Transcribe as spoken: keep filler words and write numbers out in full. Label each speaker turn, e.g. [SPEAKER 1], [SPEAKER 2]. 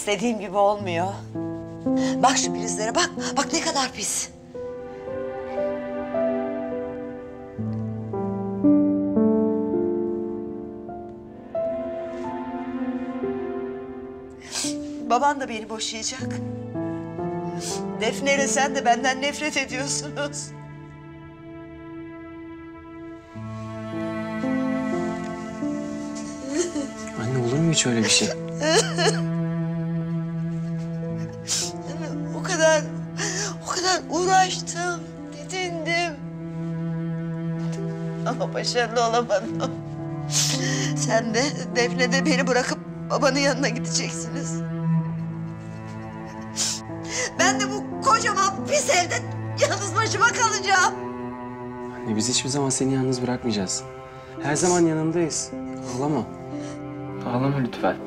[SPEAKER 1] istediğim gibi olmuyor. Bak şu prizlere bak. Bak ne kadar pis. Baban da beni boşayacak. Defne ile sen de benden nefret ediyorsunuz.
[SPEAKER 2] Anne olur mu hiç öyle bir şey?
[SPEAKER 1] O kadar, o kadar uğraştım, didindim. Ama başarılı olamadım. Sen de Defne de beni bırakıp babanın yanına gideceksiniz. Ben de bu kocaman pis evde yalnız başıma kalacağım.
[SPEAKER 2] Anne biz hiçbir zaman seni yalnız bırakmayacağız. Her zaman yanındayız. Ağlama. Ağlama lütfen.